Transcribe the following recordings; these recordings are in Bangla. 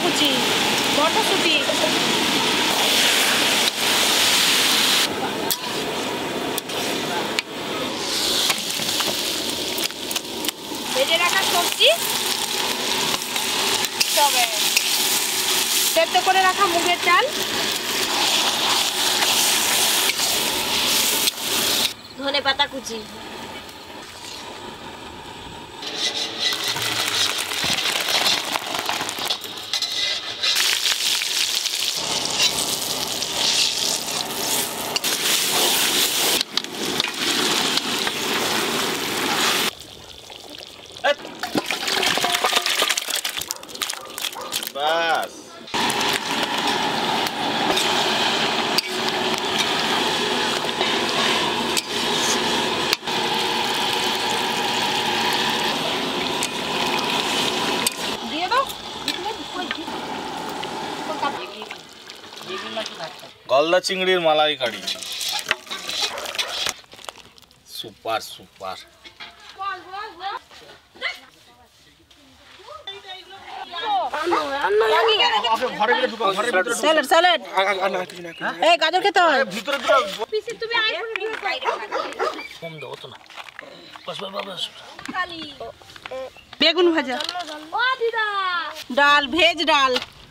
কুচি, মটরশুঁটি, ভেজে রাখা সবজি, তবে সেদ্ধ করে রাখা মুগের ডাল, ধনেপাতা কুচি, বাস দিয়ে দাও। গলদা চিংড়ির malaikari, super super. Salad salad, এই গাজর খেতে হয়। বেগুন ভাজা, ডাল, ভেজ ডাল।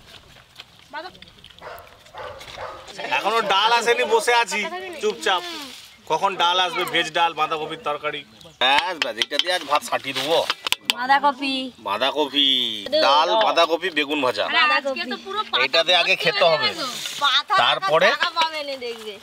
এখনো ডাল আসেনি, বসে আছি চুপচাপ। কখন ডাল আসবে? ভেজ ডাল, বাঁধাকপির তরকারি। ব্যাস ব্যাস, এটা দিয়ে আজ ভাত ছাটিয়ে দেবো। বাঁধাকপি, বাঁধাকপি, ডাল, বাঁধাকপি, বেগুন ভাজা, এটাতে আগে খেতে হবে, তারপরে দেখবে।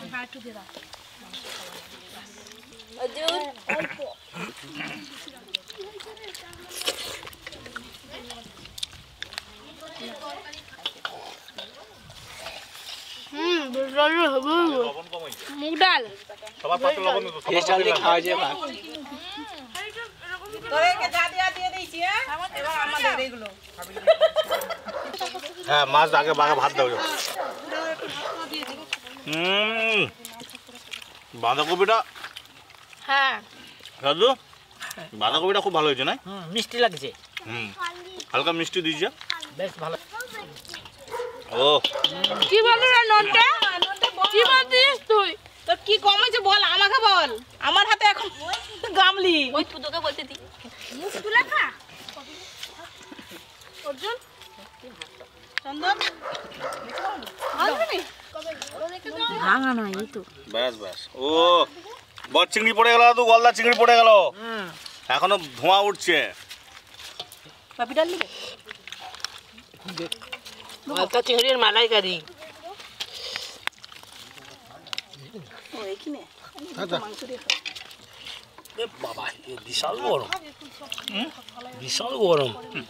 মুগ ডাল, সবার পাতে লবণ দিত, সবার পাতে দিয়ে খাওয়া যায় ভাত। হ্যাঁ, মাছ আগে বাঘা ভাত দাও। বাঁধাকপিটা, হ্যাঁ দাদু বাঁধাকপিটা খুব ভালো হয়েছে না? মিষ্টি লাগছে, হালকা মিষ্টি দিয়েছে, বেশ ভালো। ও কি বললি রে নন্টে? কি বলছিস তুই? তোর কি কম হয়েছে বল, আমাকে বল। আমার হাতে এখন গামলি। ওই তুই তোকে বলতে দি মুখ তুলে খা। অর্জুন, চন্দন, ভাঙা না এই তো। ব্যাস ব্যাস। ও বড় চিংড়ি পড়ে গেল দাদু, গলদা চিংড়ি পড়ে গেল, এখনো ধোঁয়া উঠছে। পাপি ডাল দিবে? গলদা চিংড়ির মালাইকারি। ও এইখানে মাংস দিয়ে খা। এ বাবা, এ বিশাল গরম, বিশাল গরম।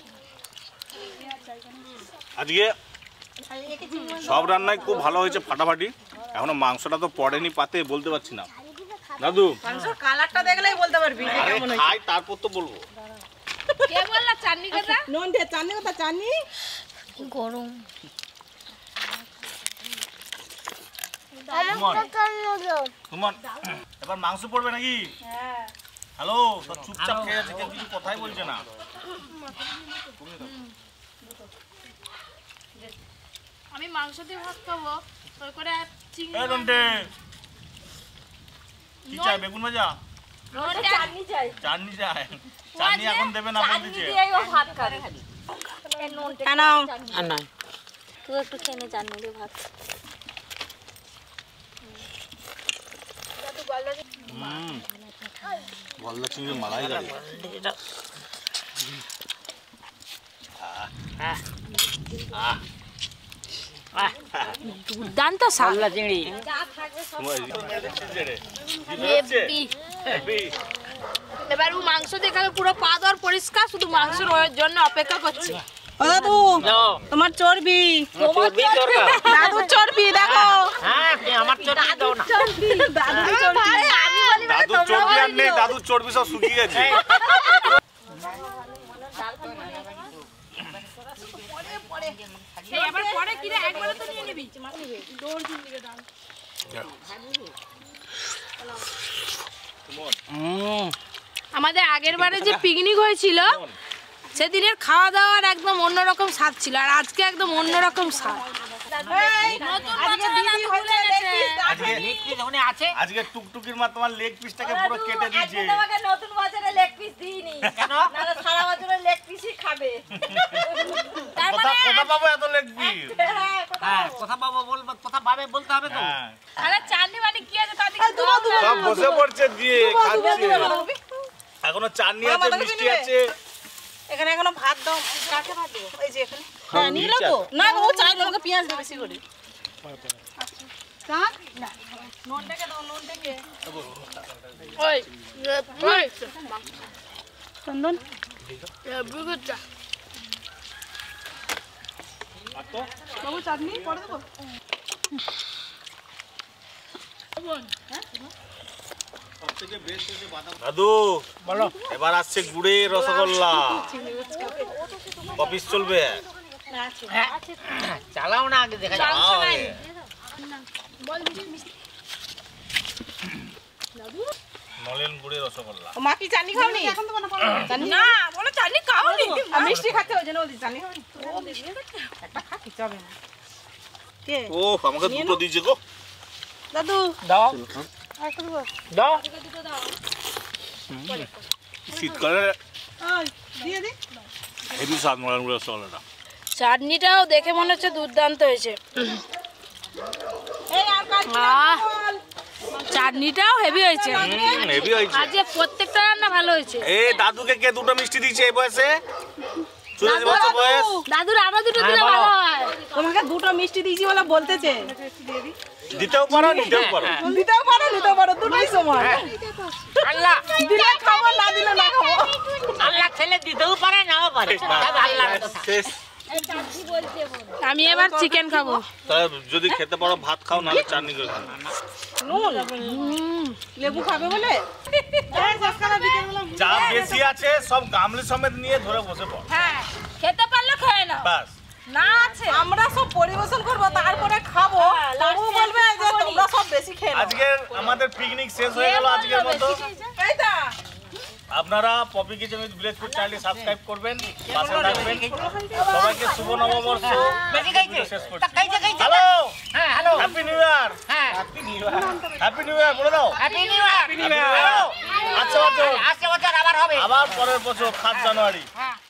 আজকে সব রান্নাই খুব ভালো হয়েছে, ফাটাফাটি। এখনো মাংসটা তো পড়েনি পাতে, বলতে পারছি না দাদু। মাংসের কালারটা দেখলেই বলতে পারবি যে কেমন হয়েছে। খাই তারপর তো বলবো। কে বললা চাটনি কথা? নন্টে চাটনি কথা, চাটনি গরম। তোমার এবার মাংস পড়বে নাকি? হ্যালো, সব চুপচাপ খেয়ে আছে, কেউ কিছু কথাই বলছে না। আমি মাংস দিয়ে ভাত খাবো, ওই করে চিংড়ি। এই রন্টে, কি চাই? বেগুন ভাজা, চাটনি চাই। চাটনি চাই। চাটনি এখন দেবে না, বল দিচ্ছে। ভাত খাবে খালি। আর না, তুই একটু খেয়ে নে চাটনি দিয়ে ভাত। গলদা চিংড়ি মালাইকারি, দুর্দান্ত স্বাদ। গলদা চিংড়ি এবার ও মাংস দেখাবে পুরো পা দেওয়ার পরিষ্কার, শুধু মাংসের জন্য অপেক্ষা করছে। ও দাদু, তোমার চর্বি, চর্বি দরকার। দাদু চর্বি দেখো। হ্যাঁ, আমার চর্বি দাও না। দাদু চর্বি, আমি বলি দাদুর চর্বি আর নেই, দাদুর চর্বি সব শুকিয়ে গেছে। এবার পরে কি রে, একবারে তো নিয়ে নিবি। দৌড় দিবি ডাল। আমাদের আগের বারে যে পিকনিক হয়েছিল, সেদিনের খাওয়া দাওয়ার একদম অন্যরকম স্বাদ ছিল, আর আজকে একদম অন্যরকম স্বাদ। আজকে টুকটুকির মা তোমার লেগ পিসটাকে পুরো কেটে দিয়েছে। তোমাকে নতুন বছরে লেগ পিস দিইনি, কেন না সারা বছরে লেগ পিসই খাবে। কথা পাবো এত লেগ পিস? হ্যাঁ, কথা পাবো বলবো, কথা পাবে বলতে হবে তো। আরে চাটনি বানি কি আছে তাদের সব বসে পড়ছে দিয়ে খাচ্ছে। এখনো চাটনি আছে, মিষ্টি আছে। এখানে এখনো ভাত দাও। কাকে ভাত দেবো? এই যে এখানে। হ্যাঁ নিলো তো। না ও চাইলো আমাকে পেঁয়াজ দেবে বেশি করে। কাক না নুনটাকে দাও, নুনটাকে ওই ওই চন্দন বুগুটা আতো বাবু চাটনি পড়ে দেবো। দাদু বলো, এবার আসছে গুড়ের রসগোল্লা। অফিস চলবে, চালাও না আগে দেখা যাক। নলেন গুড়ের রসগোল্লা। মা কি চাটনি খাওনি? এখন তো চাটনি না, বলো চাটনি খাওনি। আমি মিষ্টি খাতে ওই জন্য বলছি চাটনি খাওনি। ও মিষ্টি খাতে একটা খাতে যাবে না। কে ও আমাকে দুটো দিয়েছে গো। দাদু দাও দাও। শীতকালে দিয়ে দি। হেভি স্বাদ নলেন গুড়ের রসগোল্লাটা। চাটনিটাও দেখে মনে হচ্ছে দুর্দান্ত হয়েছে। চাটনিটাও হেভি হয়েছে। হেভি হয়েছে। আজকে প্রত্যেকটা রান্না ভালো হয়েছে। এই দাদুকে কে দুটো মিষ্টি দিয়েছে এই বয়সে? 84 বছর বয়স। দাদুর আরো দুটো দিলে ভালো হয়। তোমাকে দুটো মিষ্টি দিয়েছি বলে বলতেছে। দিতেও পারো, নিতেও পারো। দিতেও পারো, নিতেও পারো, দুটোই সমান। আল্লাহ দিলে খাবো, না দিলে না খাবো। আল্লাহ ছেলে দিতেও পারে নাও পারে, আল্লাহর কথা। শেষ। আমি এবার চিকেন খাবো। তাহলে যদি খেতে পারো ভাত খাও, নাহলে চাটনি করে খাও। লেবু খাবে বলে যা বেশি আছে সব গামলি সমেত নিয়ে ধরে বসে পড়। হ্যাঁ, খেতে পারলে খেয়ে নাও। বাস না আছে আমরা সব পরিবেশন করব, তারপরে খাবো। তবু বলবে যে তোমরা সব বেশি খেয়ে নাও। আজকে আমাদের পিকনিক শেষ হয়ে গেল আজকের মতো। এইটা আপনারা পপি কিচেন উইথ ভিলেজপুর চ্যানেলটি সাবস্ক্রাইব করবেন, পাশে থাকবেন। সবাইকে শুভ নববর্ষ। শেষ করছি। হ্যালো, হ্যাঁ হ্যালো, হ্যাপি নিউ ইয়ার। হ্যাঁ হ্যাপি নিউ ইয়ার বলে দাও। Happy new year. আচ্ছা বছর আসছে বছর আবার হবে। আবার পরের বছর 7 জানুয়ারি। হ্যাঁ।